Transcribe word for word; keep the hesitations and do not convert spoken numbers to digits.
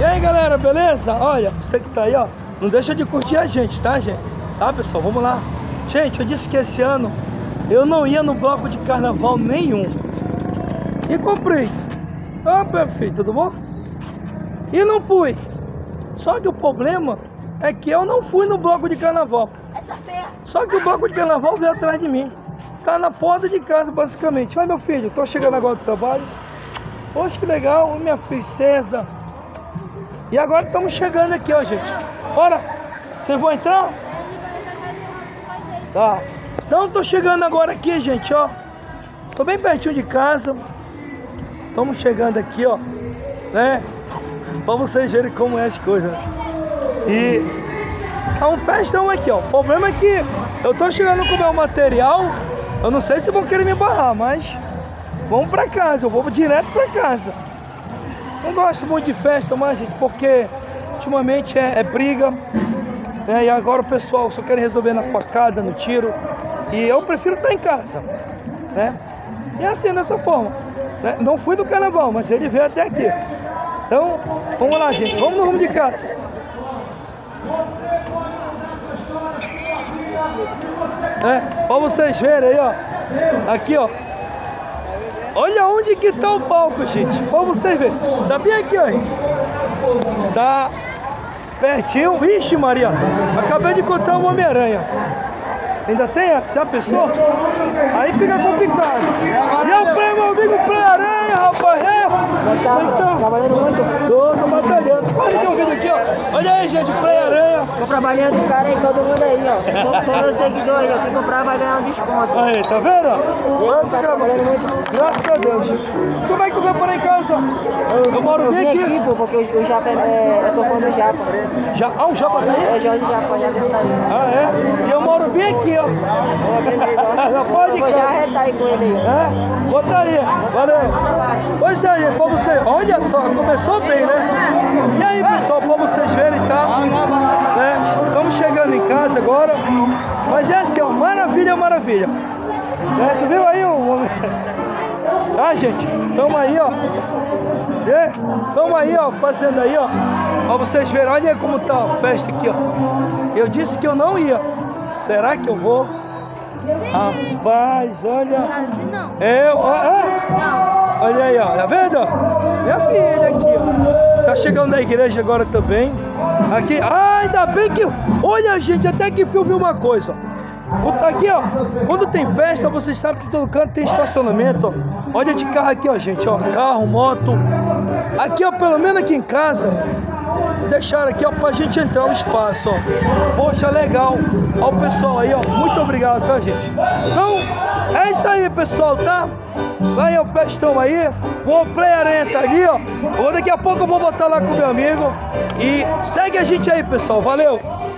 E aí galera, beleza? Olha, você que tá aí, ó, não deixa de curtir a gente, tá gente? Tá pessoal, vamos lá. Gente, eu disse que esse ano eu não ia no bloco de carnaval nenhum. E comprei. Opa, filho, tudo bom? E não fui. Só que o problema é que eu não fui no bloco de carnaval. Só que o bloco de carnaval veio atrás de mim. Tá na porta de casa, basicamente. Vai, meu filho, tô chegando agora do trabalho. Poxa, que legal, minha filha César. E agora estamos chegando aqui, ó, gente. Bora, vocês vão entrar? Tá. Então, tô chegando agora aqui, gente, ó. Tô bem pertinho de casa. Estamos chegando aqui, ó, né? Pra vocês verem como é as coisas. E tá um festão aqui, ó. O problema é que eu tô chegando com o meu material. Eu não sei se vão querer me barrar, mas vamos pra casa. Eu vou direto pra casa. Não gosto muito de festa, mas, gente, porque ultimamente é, é briga, né? E agora o pessoal só quer resolver na facada, no tiro. E eu prefiro estar em casa, né? E assim, dessa forma, né? Não fui do carnaval, mas ele veio até aqui. Então, vamos lá, gente. Vamos no rumo de casa. É, pra vocês verem aí, ó. Aqui, ó. Olha onde que tá o palco, gente. Pra vocês verem. Tá bem aqui, ó. Tá pertinho. Vixe, Maria. Acabei de encontrar o Homem-Aranha. Ainda tem essa? Já pensou? Aí fica complicado. E é o prêmio, meu amigo Praia-Aranha, rapaz. É? Então, trabalhando muito? Tô, tô batalhando. Olha que um vídeo aqui, ó. Olha aí, gente, Praia-Aranha. Tô trabalhando, cara, aí, todo mundo aí, ó. Sou meu seguidor aí, ó. Quem comprar vai ganhar um desconto. Aí, tá vendo? Eu tá trabalhando muito. Graças a Deus. Como é que tu veio parar em casa? Eu, eu moro bem aqui. aqui, pô, porque o Japa é... Eu sou fã do Japa. Já, ah, o Japa tá aí? É, Jorge Japa, já tá aí. Ah, é? E eu moro bem aqui, ó. É, beleza, ó. Já pode, eu vou cara. já arretar aí com ele aí. É? Bota aí. Valeu. Pois é, pra você. Olha só, começou bem, né? E aí, pessoal, pra vocês verem, tá? Né? Estamos chegando em casa agora. Mas é assim, ó. Maravilha, maravilha. Né? Tu viu aí o homem? Tá, gente? Tamo aí, ó. É? Tamo aí, ó. Fazendo aí, ó. Pra vocês verem. Olha aí como tá a festa aqui, ó. Eu disse que eu não ia. Será que eu vou? Rapaz, olha. Eu, ó, é? Olha aí, ó. Tá vendo? Minha filha aqui, ó. Tá chegando na igreja agora também. Aqui. Ah, ainda bem que. Olha, gente, até que eu vi uma coisa. Tá aqui, ó. Quando tem festa, vocês sabem que todo canto tem estacionamento, ó. Olha de carro aqui, ó, gente, ó. Carro, moto. Aqui, ó, pelo menos aqui em casa, deixaram aqui, ó, pra gente entrar no espaço, ó. Poxa, legal. Ó o pessoal aí, ó. Muito obrigado, tá, gente? Então, é isso aí, pessoal, tá? Vai, ó, o festão aí. O Praia-Aranha tá ali, ó. Daqui a pouco eu vou botar lá com o meu amigo. E segue a gente aí, pessoal. Valeu!